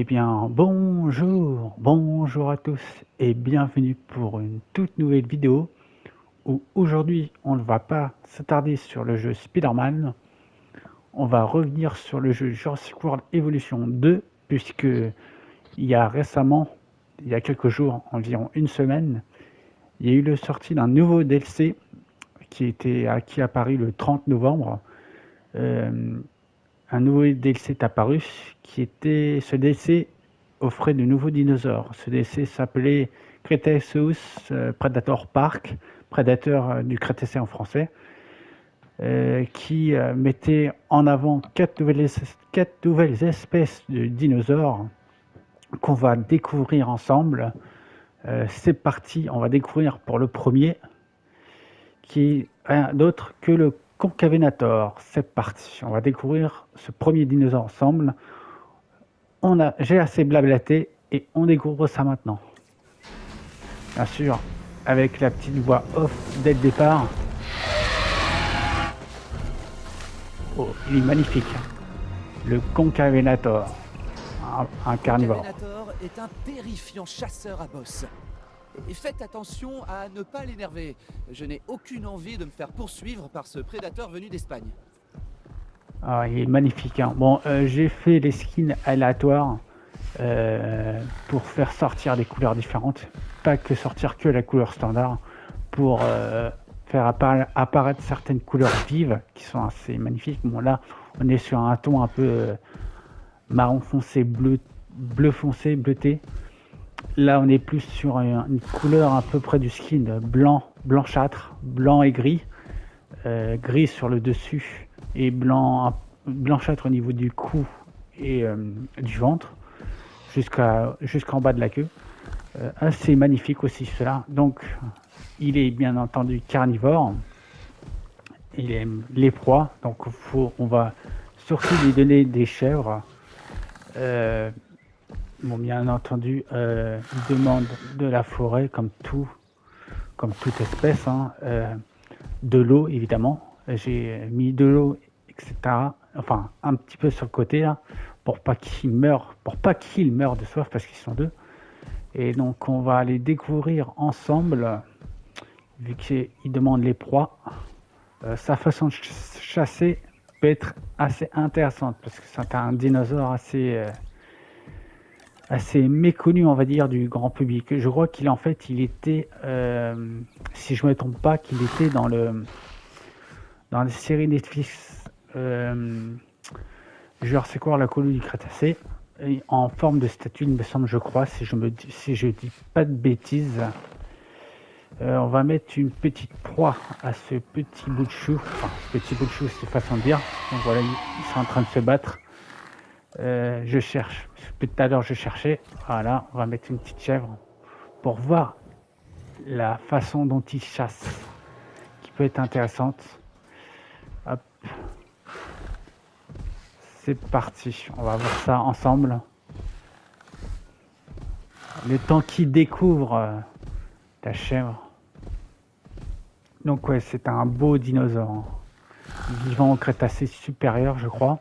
Eh bien, bonjour à tous et bienvenue pour une toute nouvelle vidéo où aujourd'hui on ne va pas s'attarder sur le jeu Spider-Man, on va revenir sur le jeu Jurassic World Evolution 2 puisque il y a récemment, il y a quelques jours, environ une semaine, il y a eu le sortie d'un nouveau DLC qui est apparu le 30 novembre. Un nouveau DLC est apparu ce DLC offrait de nouveaux dinosaures. Ce DLC s'appelait Cretaceous Predator Park, prédateur du Crétacé en français, qui mettait en avant quatre nouvelles espèces de dinosaures qu'on va découvrir ensemble. C'est parti, on va découvrir pour le premier, qui est rien d'autre que le Concavenator. C'est parti, on va découvrir ce premier dinosaure ensemble. J'ai assez blablaté et on découvre ça maintenant. Bien sûr, avec la petite voix off dès le départ. Oh, il est magnifique. Le Concavenator, un carnivore. Le Concavenator est un terrifiant chasseur à bosse. Et faites attention à ne pas l'énerver. Je n'ai aucune envie de me faire poursuivre par ce prédateur venu d'Espagne. Ah, il est magnifique. Hein. Bon, j'ai fait les skins aléatoires pour faire sortir des couleurs différentes. Pas que sortir que la couleur standard. Pour faire apparaître certaines couleurs vives qui sont assez magnifiques. Bon, là, on est sur un ton un peu marron foncé, bleu foncé, bleuté. Là, on est plus sur une couleur à peu près du skin blanchâtre, blanc et gris. Gris sur le dessus et blanchâtre au niveau du cou et du ventre jusqu'en bas de la queue. Assez magnifique aussi cela. Donc il est bien entendu carnivore, il aime les proies, donc on va surtout lui donner des chèvres. Bon, bien entendu, il demande de la forêt comme toute espèce, hein, de l'eau évidemment. J'ai mis de l'eau, etc. Enfin, un petit peu sur le côté là, pour pas qu'il meure de soif parce qu'ils sont deux. Et donc on va aller découvrir ensemble, vu qu'il demande les proies. Sa façon de chasser peut être assez intéressante parce que c'est un dinosaure assez méconnu, on va dire, du grand public. Je crois qu'il était, si je me trompe pas, qu'il était dans les séries Netflix Jurassic World, la colonie du Crétacé, en forme de statue, il me semble, je crois, si je dis pas de bêtises. On va mettre une petite proie à ce petit bout de chou. Enfin, petit bout de chou, c'est façon de dire. Donc voilà, ils sont en train de se battre. Je cherche. Tout à l'heure, je cherchais. Voilà, on va mettre une petite chèvre pour voir la façon dont ils chassent, qui peut être intéressante. Hop. C'est parti. On va voir ça ensemble. Le temps qu'ils découvrent la chèvre. Donc ouais, c'est un beau dinosaure. Vivant au Crétacé supérieur, je crois.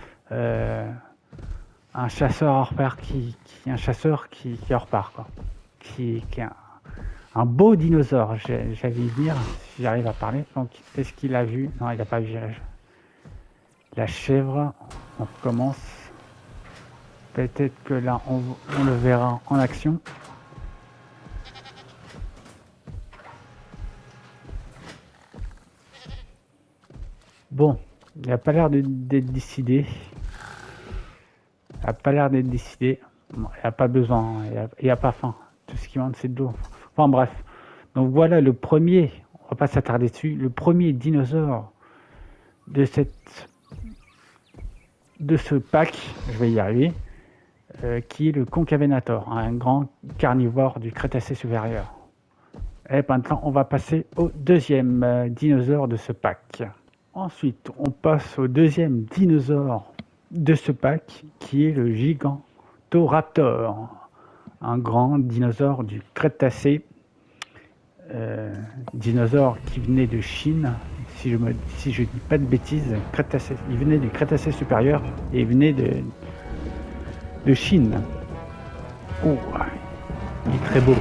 Un chasseur hors pair qui hors part, quoi. Qui est un beau dinosaure. J'allais y venir si j'arrive à parler. Donc, est-ce qu'il a vu? Non, il n'a pas vu la chèvre. On commence. Peut-être que là, on le verra en action. Bon, il n'a pas l'air d'être décidé. Il n'a pas l'air d'être décidé. Bon, il n'a pas besoin, il n'a pas faim. Tout ce qu'il manque, c'est de l'eau. Enfin bref. Donc voilà le premier, on va pas s'attarder dessus, le premier dinosaure de ce pack, je vais y arriver, qui est le Concavenator, un grand carnivore du Crétacé supérieur. Et maintenant, on va passer au deuxième dinosaure de ce pack. Ensuite, on passe au deuxième dinosaure de ce pack, qui est le Gigantoraptor, un grand dinosaure du Crétacé, dinosaure qui venait de Chine, si je dis pas de bêtises. Il venait du Crétacé supérieur et il venait de Chine. Oh, il est très beau.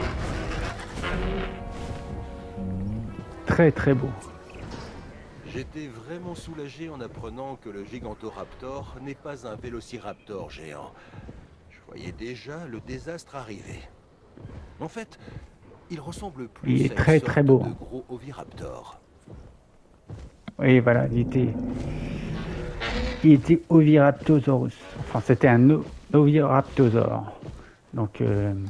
Très très beau. J'étais vraiment soulagé en apprenant que le Gigantoraptor n'est pas un vélociraptor géant. Je voyais déjà le désastre arriver. En fait, il ressemble plus Il est à une très sorte très beau. de gros oviraptor. Oui, voilà, il était Oviraptorosaurus. Enfin, c'était un Oviraptorosaure. Donc,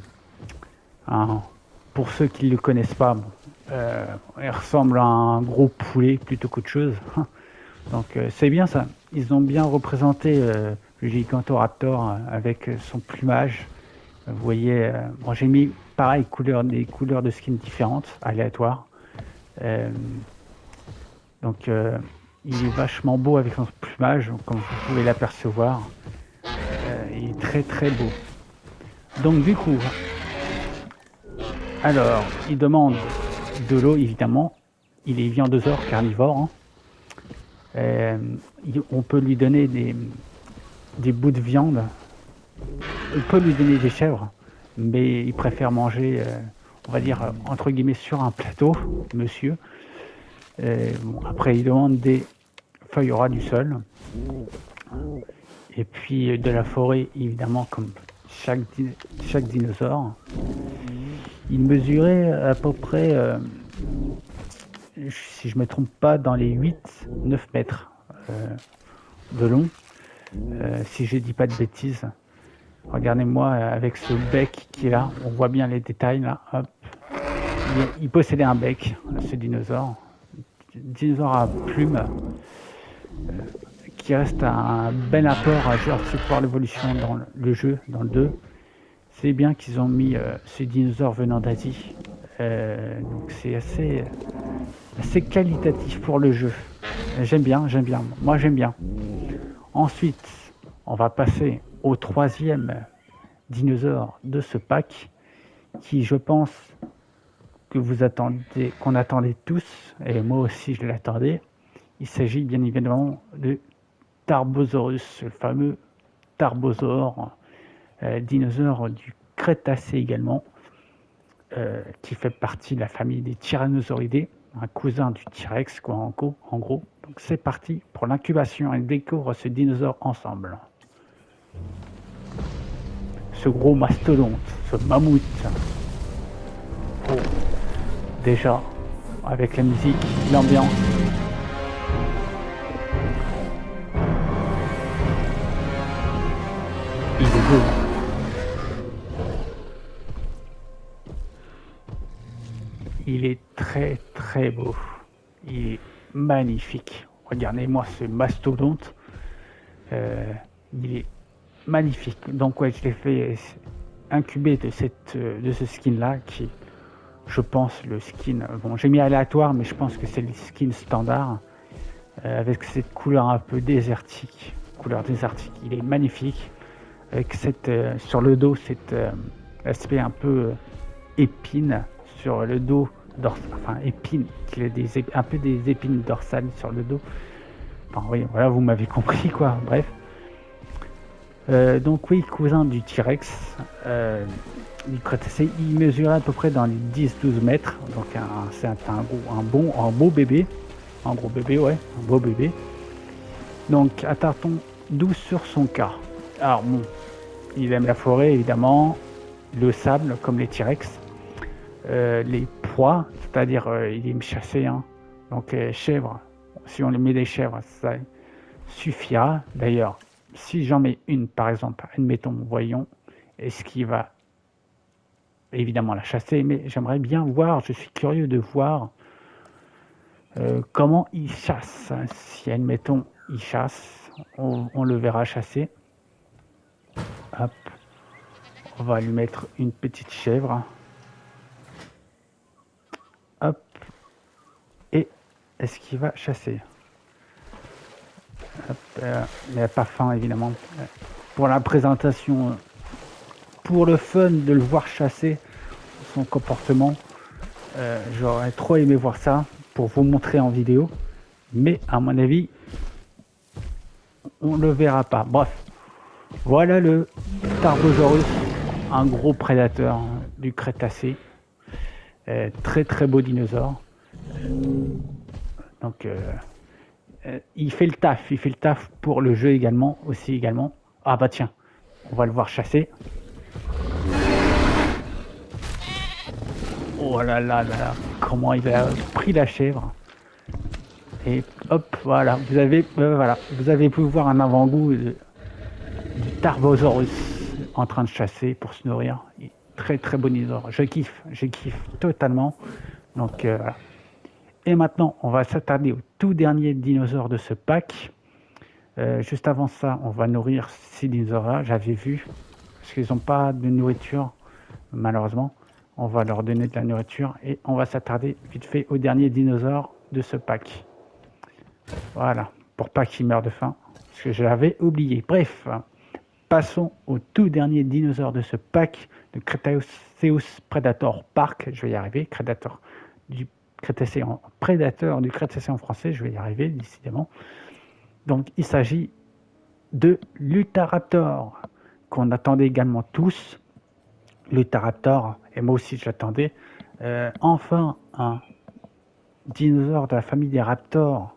pour ceux qui ne le connaissent pas, il ressemble à un gros poulet plutôt qu'autre chose. Donc, c'est bien ça. Ils ont bien représenté le Gigantoraptor avec son plumage. Vous voyez, bon, j'ai mis pareil des couleurs de skin différentes, aléatoires. Donc, il est vachement beau avec son plumage, comme vous pouvez l'apercevoir. Il est très très beau. Donc du coup, alors, il demande de l'eau évidemment. Il est viandosaure, carnivore. Hein. On peut lui donner des bouts de viande. On peut lui donner des chèvres, mais il préfère manger, on va dire, entre guillemets, sur un plateau, monsieur. Bon, après, il demande des feuilles ras du sol. Et puis de la forêt, évidemment, comme chaque dinosaure. Il mesurait à peu près, si je ne me trompe pas, dans les 8-9 mètres de long. Si je ne dis pas de bêtises. Regardez-moi avec ce bec qui est là. On voit bien les détails là. Hop. Il possédait un bec, ce dinosaure. Dinosaure à plumes. Qui reste un bel apport à Jurassic World Evolution dans le jeu, dans le 2. C'est bien qu'ils ont mis ces dinosaures venant d'Asie. Donc c'est assez qualitatif pour le jeu. J'aime bien. Moi j'aime bien. Ensuite, on va passer au troisième dinosaure de ce pack, qui je pense que qu'on attendait tous, et moi aussi je l'attendais. Il s'agit bien évidemment de Tarbosaurus, le fameux Tarbosaure, dinosaure du Crétacé également, qui fait partie de la famille des Tyrannosauridés, un cousin du T-Rex, quoi, en gros. Donc c'est parti pour l'incubation, et découvre ce dinosaure ensemble. Ce gros mastodonte, ce mammouth. Oh, déjà, avec la musique, l'ambiance. Il est beau. Il est très très beau. Il est magnifique. Regardez-moi ce mastodonte. Il est magnifique. Donc ouais, je l'ai fait incuber de ce skin là, qui, je pense, le skin. Bon, j'ai mis aléatoire, mais je pense que c'est le skin standard avec cette couleur un peu désertique. Couleur désertique. Il est magnifique. Avec sur le dos, cet aspect un peu épine sur le dos, enfin épine, il a un peu des épines dorsales sur le dos. Enfin oui, voilà, vous m'avez compris quoi, bref. Donc oui, cousin du T-Rex, du Crétacé, il mesurait à peu près dans les 10-12 mètres, donc c'est un beau bébé, un gros bébé, ouais, un beau bébé. Donc attardons doux sur son cas. Alors bon, il aime la forêt évidemment, le sable comme les T-Rex, les proies, c'est-à-dire il aime chasser, hein. Donc les chèvres, si on lui met des chèvres, ça suffira. D'ailleurs, si j'en mets une par exemple, admettons, voyons, est-ce qu'il va évidemment la chasser, mais j'aimerais bien voir, je suis curieux de voir comment il chasse. Si admettons il chasse, on le verra chasser. Hop, on va lui mettre une petite chèvre. Hop, et est-ce qu'il va chasser? Hop, il n'a pas faim évidemment. Pour la présentation, pour le fun de le voir chasser, son comportement, j'aurais trop aimé voir ça pour vous montrer en vidéo, mais à mon avis, on ne le verra pas. Bref, voilà le Tarbosaurus, un gros prédateur du Crétacé. Très très beau dinosaure. Donc il fait le taf pour le jeu également, également. Ah bah tiens, on va le voir chasser. Oh là là là là, comment il a pris la chèvre. Et hop, voilà, vous avez pu voir un avant-goût du Tarbosaurus en train de chasser pour se nourrir. Très très bon dinosaure, je kiffe totalement. Donc voilà. Et maintenant, on va s'attarder au tout dernier dinosaure de ce pack. Juste avant ça, on va nourrir ces dinosaures-là, j'avais vu, parce qu'ils n'ont pas de nourriture, malheureusement. On va leur donner de la nourriture et on va s'attarder vite fait au dernier dinosaure de ce pack. Voilà, pour pas qu'ils meurent de faim, parce que je l'avais oublié. Bref, passons au tout dernier dinosaure de ce pack, le Cretaceous Predator Park. Je vais y arriver, prédateur du Crétacé en français, je vais y arriver décidément. Donc il s'agit de l'Utahraptor, qu'on attendait également tous. L'Utahraptor, et moi aussi je l'attendais. Enfin un dinosaure de la famille des raptors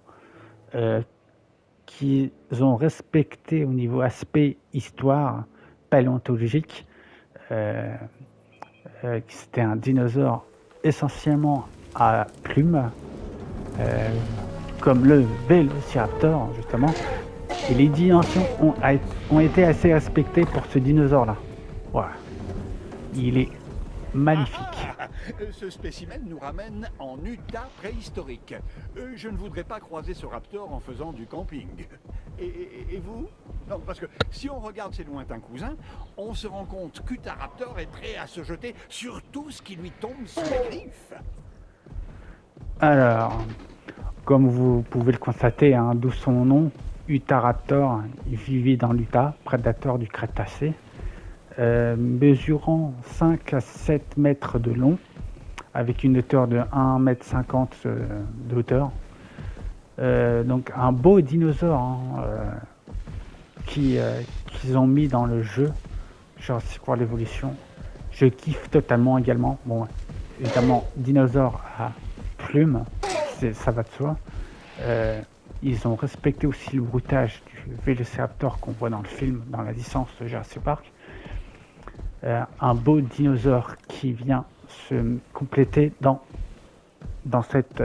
qu'ils ont respecté au niveau aspect histoire paléontologique. C'était un dinosaure essentiellement à plumes, comme le Vélociraptor justement, et les dimensions ont été assez respectées pour ce dinosaure là. Voilà, il est magnifique. Ce spécimen nous ramène en Utah préhistorique. Je ne voudrais pas croiser ce raptor en faisant du camping. Et vous? Non, parce que si on regarde ses lointains cousins, on se rend compte qu'Utahraptor est prêt à se jeter sur tout ce qui lui tombe sous les griffes. Alors, comme vous pouvez le constater, hein, d'où son nom, Utahraptor, il vivait dans l'Utah, prédateur du Crétacé, mesurant 5 à 7 mètres de long, avec une hauteur de 1,50 m de hauteur. Donc un beau dinosaure hein, qu'ils ont mis dans le jeu, Jurassic World Evolution. Je kiffe totalement également. Bon, évidemment, dinosaure à plumes, ça va de soi. Ils ont respecté aussi le broutage du Vélociraptor qu'on voit dans le film, dans la licence de Jurassic Park. Un beau dinosaure qui vient se compléter dans cette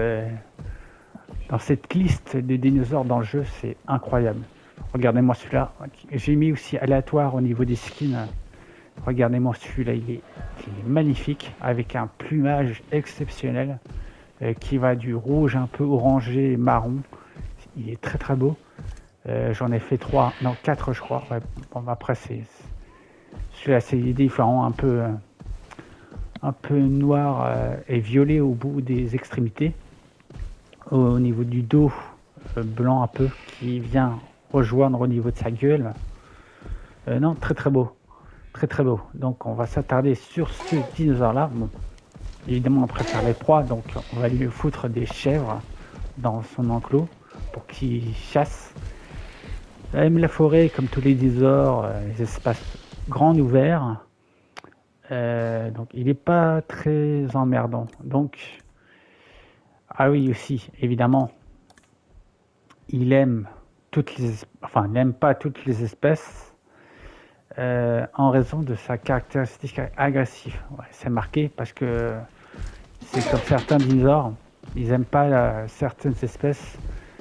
liste de dinosaures dans le jeu, c'est incroyable. Regardez-moi celui-là. J'ai mis aussi aléatoire au niveau des skins. Regardez-moi celui-là, il est magnifique, avec un plumage exceptionnel qui va du rouge un peu orangé, marron. Il est très très beau. J'en ai fait 4 je crois. Ouais, bon, après celui-là c'est différent, un peu noir et violet au bout des extrémités. Au niveau du dos, blanc un peu, qui vient rejoindre au niveau de sa gueule. Non, très très beau. Très très beau. Donc on va s'attarder sur ce dinosaure là. Bon, évidemment on préfère les proies, donc on va lui foutre des chèvres dans son enclos pour qu'il chasse. Il aime la forêt comme tous les dinosaures, les espaces grands ouverts. Donc il n'est pas très emmerdant. Donc ah oui aussi, évidemment, il aime il n'aime pas toutes les espèces en raison de sa caractéristique agressive. Ouais, c'est marqué parce que c'est comme certains dinosaures, ils n'aiment pas certaines espèces,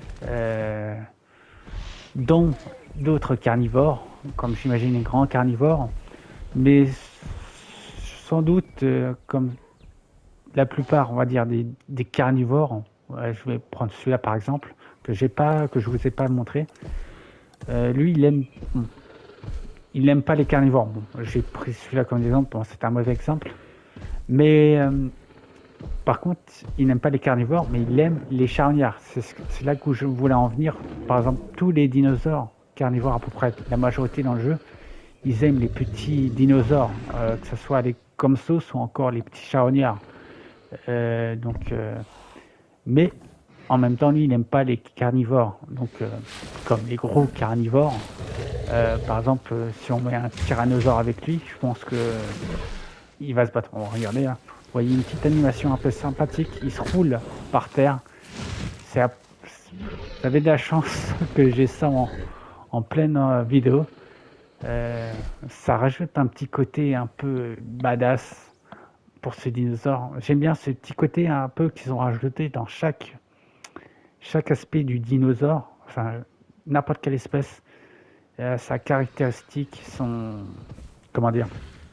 dont d'autres carnivores, comme j'imagine les grands carnivores, mais sans doute comme la plupart, on va dire, des carnivores. Ouais, je vais prendre celui-là par exemple, que je vous ai pas montré. Lui, il n'aime pas les carnivores. Bon, j'ai pris celui-là comme exemple, bon, c'est un mauvais exemple. Mais par contre, il n'aime pas les carnivores, mais il aime les charognards. C'est là que je voulais en venir. Par exemple, tous les dinosaures carnivores, à peu près la majorité dans le jeu, ils aiment les petits dinosaures, que ce soit les Compsognathus ou encore les petits charognards. Mais en même temps, lui, il n'aime pas les carnivores. Donc, comme les gros carnivores, Par exemple, si on met un tyrannosaure avec lui, je pense que il va se battre. Bon, regardez là, vous voyez une petite animation un peu sympathique, il se roule par terre. C'est vous avez de la chance que j'ai ça en pleine vidéo. Ça rajoute un petit côté un peu badass pour ce dinosaure. J'aime bien ce petit côté un peu qu'ils ont rajouté dans chaque aspect du dinosaure, enfin n'importe quelle espèce, sa caractéristique, comment dire,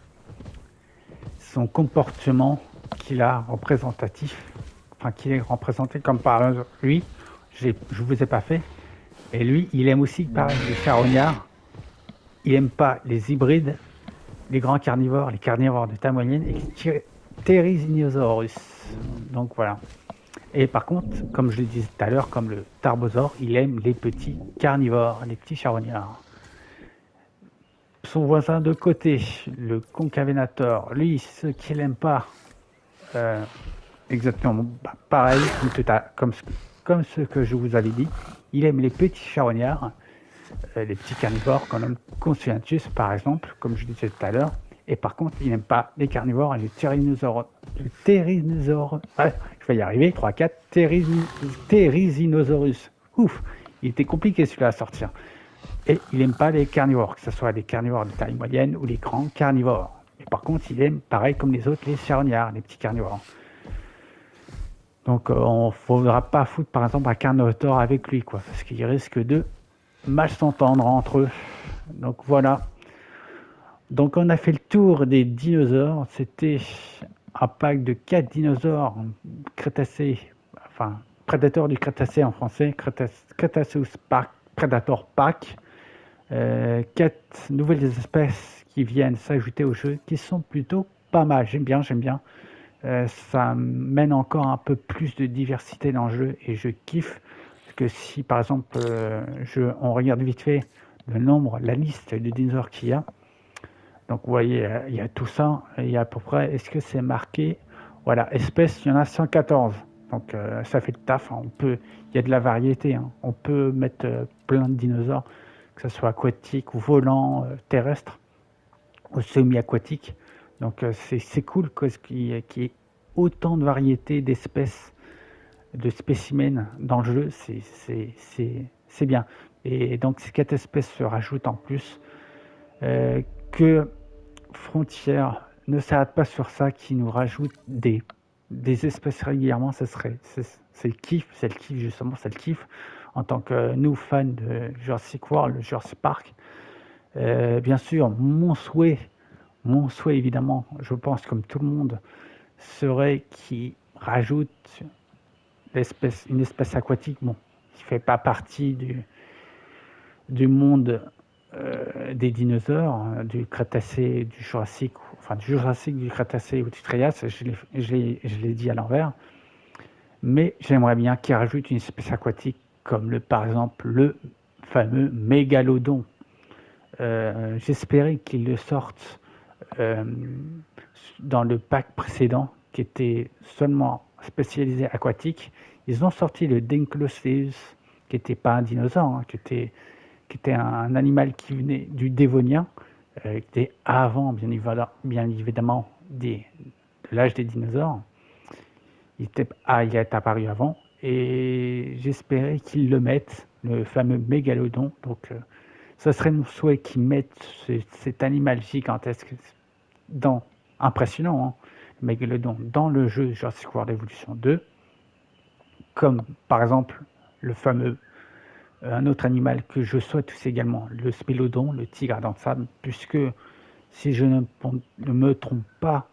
son comportement qu'il a représentatif, enfin qu'il est représenté comme par exemple lui, je vous ai pas fait, et lui il aime aussi pareil les charognards, il aime pas les hybrides, les grands carnivores, les carnivores de taille moyenne et Therizinosaurus. Donc voilà. Et par contre, comme je le disais tout à l'heure, comme le Tarbosaure, il aime les petits carnivores, les petits charognards. Son voisin de côté, le Concavenator, lui, ce qu'il n'aime pas, exactement pareil, comme ce que je vous avais dit, il aime les petits charognards, les petits carnivores qu'on nomme Consulentus par exemple, comme je disais tout à l'heure. Et par contre, il n'aime pas les carnivores et les tyrannosaures. Je vais y arriver, 3-4, Therizinosaurus. Ouf, il était compliqué celui-là à sortir. Et il n'aime pas les carnivores, que ce soit les carnivores de taille moyenne ou les grands carnivores. Et par contre, il aime, pareil comme les autres, les charognards, les petits carnivores. Donc, on ne faudra pas foutre, par exemple, un carnotaure avec lui, quoi, parce qu'il risque de mal s'entendre entre eux. Donc, voilà. Donc, on a fait le tour des dinosaures. C'était un pack de 4 dinosaures crétacés, enfin, prédateurs du Crétacé en français, Cretaceous Park, Predator Pack. 4 nouvelles espèces qui viennent s'ajouter au jeu, qui sont plutôt pas mal. J'aime bien. Ça mène encore un peu plus de diversité dans le jeu et je kiffe. Parce que si par exemple, on regarde vite fait le nombre, la liste de dinosaures qu'il y a, donc vous voyez, il y a tout ça, il y a à peu près, est-ce que c'est marqué? Voilà, espèces, il y en a 114. Donc ça fait le taf, hein. Il y a de la variété, hein. On peut mettre plein de dinosaures, que ce soit aquatique ou volant, terrestre, ou semi-aquatique. Donc c'est cool qu'il y ait autant de variétés d'espèces, de spécimens dans le jeu, c'est bien. Et donc ces 4 espèces se rajoutent en plus. Que Frontier ne s'arrête pas sur ça, qui nous rajoute des espèces régulièrement, c'est le kiff justement, c'est le kiff en tant que nous fans de Jurassic World, Jurassic Park. Bien sûr, mon souhait évidemment, je pense comme tout le monde, serait qu'il rajoute une espèce aquatique, bon, qui fait pas partie du monde des dinosaures, du Crétacé, du Jurassique, enfin du Jurassique, du Crétacé ou du Trias, je l'ai dit à l'envers, mais j'aimerais bien qu'il rajoute une espèce aquatique comme par exemple le fameux mégalodon. J'espérais qu'ils le sortent dans le pack précédent qui était seulement spécialisé aquatique. Ils ont sorti le Dinkloceus qui n'était pas un dinosaure, hein, qui était un animal qui venait du Dévonien, qui était avant, bien évidemment, de l'âge des dinosaures. Il est apparu avant, et j'espérais qu'ils le mettent, le fameux mégalodon. Donc, ça serait mon souhait qu'ils mettent cet animal gigantesque, impressionnant, hein, le mégalodon, dans le jeu Jurassic World Evolution 2, comme par exemple le fameux un autre animal que je souhaite aussi également, le Smilodon, le tigre à dents de sable, puisque si je ne me trompe pas,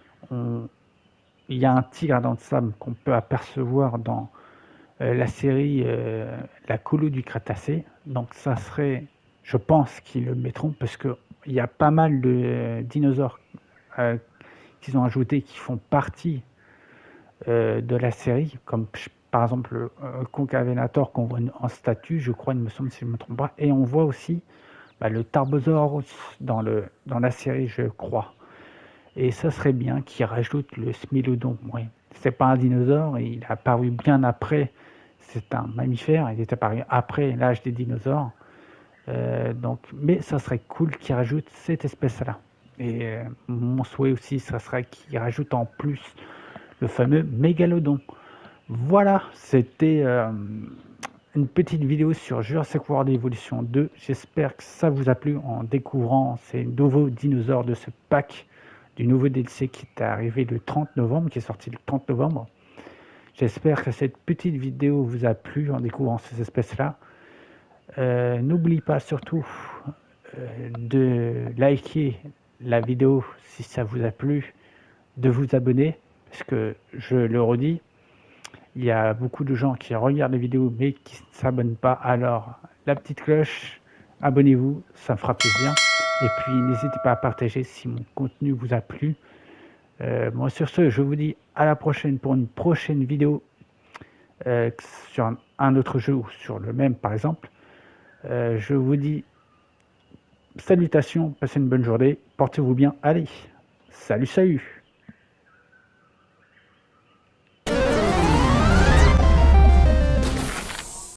il y a un tigre à dents de sable qu'on peut apercevoir dans la série La Colo du Crétacé. Donc ça serait, je pense qu'ils le mettront, parce qu'il y a pas mal de dinosaures qu'ils ont ajoutés qui font partie de la série, comme par exemple le Concavenator qu'on voit en statue, je crois, il me semble, si je ne me trompe pas, et on voit aussi le Tarbosaurus dans la série, je crois. Et ça serait bien qu'ils rajoutent le Smilodon. Oui, c'est pas un dinosaure, il est apparu bien après, c'est un mammifère, il est apparu après l'âge des dinosaures. Donc, mais ça serait cool qu'ils rajoutent cette espèce-là. Et mon souhait aussi, ça serait qu'ils rajoutent en plus le fameux mégalodon. Voilà, c'était une petite vidéo sur Jurassic World Evolution 2. J'espère que ça vous a plu en découvrant ces nouveaux dinosaures de ce pack du nouveau DLC qui est arrivé le 30 novembre, qui est sorti le 30 novembre. J'espère que cette petite vidéo vous a plu en découvrant ces espèces-là. N'oublie pas surtout de liker la vidéo si ça vous a plu, de vous abonner, parce que je le redis, il y a beaucoup de gens qui regardent les vidéos mais qui ne s'abonnent pas. Alors la petite cloche, abonnez-vous, ça me fera plaisir. Et puis n'hésitez pas à partager si mon contenu vous a plu. Bon, sur ce, je vous dis à la prochaine pour une prochaine vidéo sur un autre jeu ou sur le même par exemple. Je vous dis salutations, passez une bonne journée, portez-vous bien, allez, salut.